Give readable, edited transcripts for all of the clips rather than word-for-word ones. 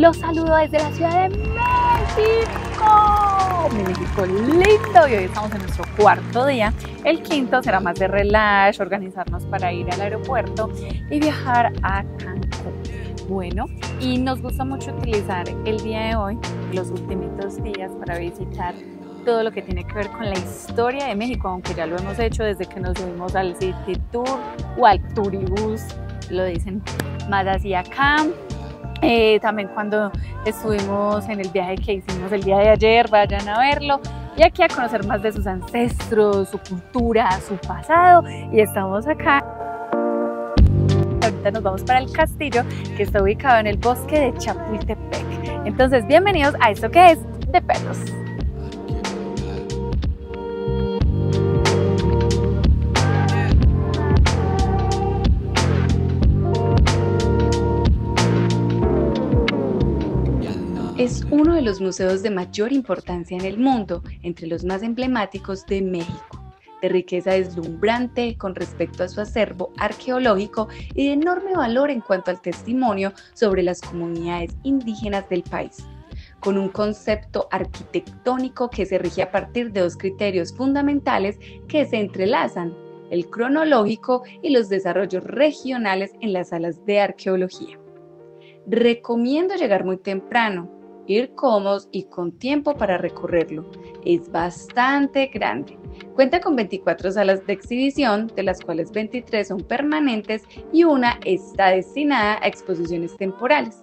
Los saludo desde la Ciudad de México, mi México lindo, y hoy estamos en nuestro cuarto día. El quinto será más de relax, organizarnos para ir al aeropuerto y viajar a Cancún. Bueno, y nos gusta mucho utilizar el día de hoy, los últimos días, para visitar todo lo que tiene que ver con la historia de México, aunque ya lo hemos hecho desde que nos subimos al City Tour o al Turibús, lo dicen más así acá. También cuando estuvimos en el viaje que hicimos el día de ayer, vayan a verlo. Y aquí a conocer más de sus ancestros, su cultura, su pasado. Y estamos acá. Ahorita nos vamos para el castillo que está ubicado en el bosque de Chapultepec. Entonces, bienvenidos a esto que es de perros. Es uno de los museos de mayor importancia en el mundo, entre los más emblemáticos de México, de riqueza deslumbrante con respecto a su acervo arqueológico y de enorme valor en cuanto al testimonio sobre las comunidades indígenas del país, con un concepto arquitectónico que se rige a partir de dos criterios fundamentales que se entrelazan: el cronológico y los desarrollos regionales en las salas de arqueología. Recomiendo llegar muy temprano, ir cómodos y con tiempo para recorrerlo. Es bastante grande. Cuenta con 24 salas de exhibición, de las cuales 23 son permanentes y una está destinada a exposiciones temporales.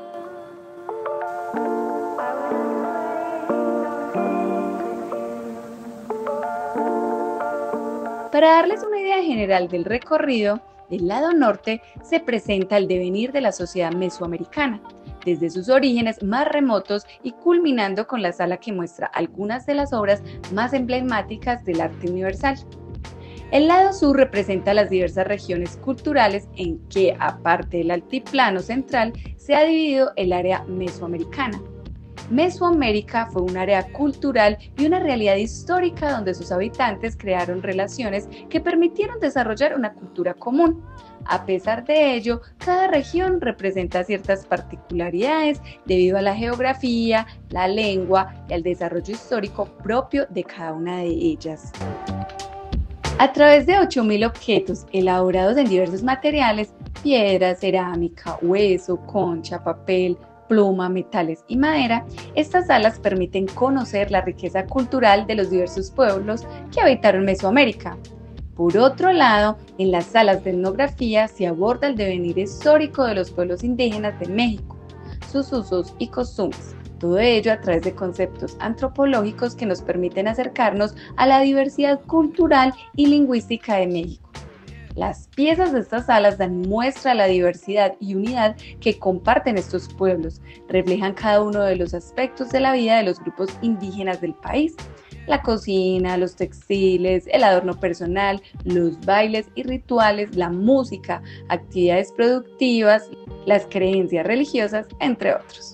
Para darles una idea general del recorrido, del lado norte se presenta el devenir de la sociedad mesoamericana, desde sus orígenes más remotos y culminando con la sala que muestra algunas de las obras más emblemáticas del arte universal. El lado sur representa las diversas regiones culturales en que, aparte del altiplano central, se ha dividido el área mesoamericana. Mesoamérica fue un área cultural y una realidad histórica donde sus habitantes crearon relaciones que permitieron desarrollar una cultura común. A pesar de ello, cada región representa ciertas particularidades debido a la geografía, la lengua y al desarrollo histórico propio de cada una de ellas. A través de 8.000 objetos elaborados en diversos materiales, piedra, cerámica, hueso, concha, papel, pluma, metales y madera, estas salas permiten conocer la riqueza cultural de los diversos pueblos que habitaron Mesoamérica. Por otro lado, en las salas de etnografía se aborda el devenir histórico de los pueblos indígenas de México, sus usos y costumbres, todo ello a través de conceptos antropológicos que nos permiten acercarnos a la diversidad cultural y lingüística de México. Las piezas de estas salas dan muestra de la diversidad y unidad que comparten estos pueblos, reflejan cada uno de los aspectos de la vida de los grupos indígenas del país: la cocina, los textiles, el adorno personal, los bailes y rituales, la música, actividades productivas, las creencias religiosas, entre otros.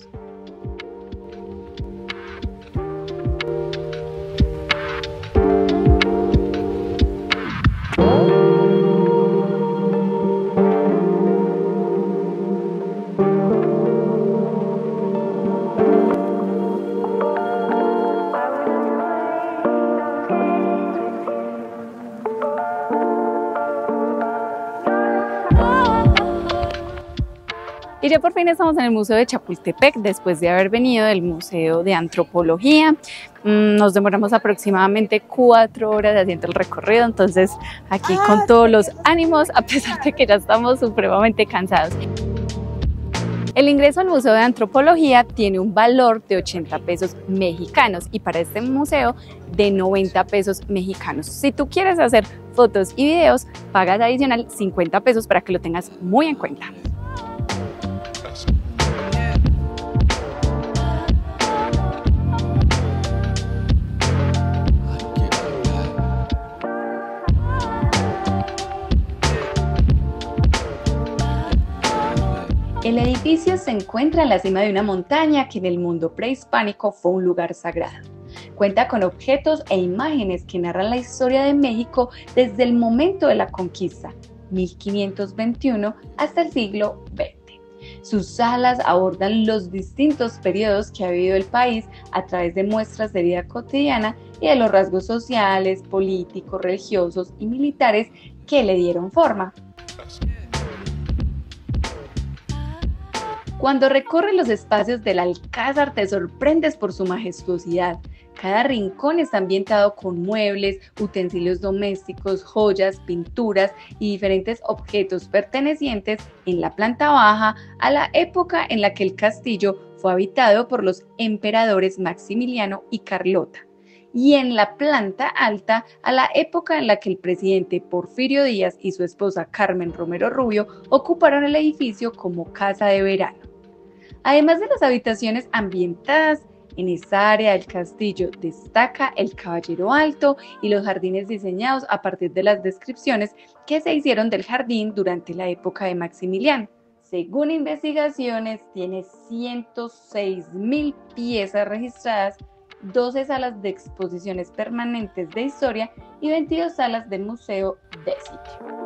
Y ya por fin estamos en el Museo de Chapultepec, después de haber venido del Museo de Antropología. Nos demoramos aproximadamente 4 horas haciendo el recorrido, entonces aquí con todos los ánimos, a pesar de que ya estamos supremamente cansados. El ingreso al Museo de Antropología tiene un valor de 80 pesos mexicanos y para este museo de 90 pesos mexicanos. Si tú quieres hacer fotos y videos, pagas adicional 50 pesos para que lo tengas muy en cuenta. El edificio se encuentra en la cima de una montaña que en el mundo prehispánico fue un lugar sagrado. Cuenta con objetos e imágenes que narran la historia de México desde el momento de la conquista, 1521, hasta el siglo XX. Sus salas abordan los distintos periodos que ha vivido el país a través de muestras de vida cotidiana y de los rasgos sociales, políticos, religiosos y militares que le dieron forma. Cuando recorres los espacios del Alcázar te sorprendes por su majestuosidad. Cada rincón está ambientado con muebles, utensilios domésticos, joyas, pinturas y diferentes objetos pertenecientes en la planta baja a la época en la que el castillo fue habitado por los emperadores Maximiliano y Carlota, y en la planta alta a la época en la que el presidente Porfirio Díaz y su esposa Carmen Romero Rubio ocuparon el edificio como casa de verano. Además de las habitaciones ambientadas en esta área del castillo, destaca el Caballero Alto y los jardines diseñados a partir de las descripciones que se hicieron del jardín durante la época de Maximiliano. Según investigaciones, tiene 106.000 piezas registradas, 12 salas de exposiciones permanentes de historia y 22 salas de museo de sitio.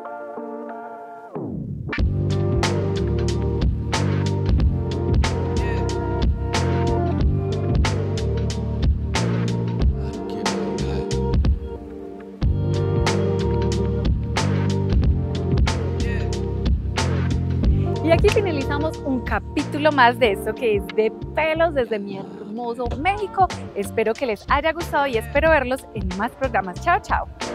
Y aquí finalizamos un capítulo más de esto que es de pelos desde mi hermoso México. Espero que les haya gustado y espero verlos en más programas. Chao, chao.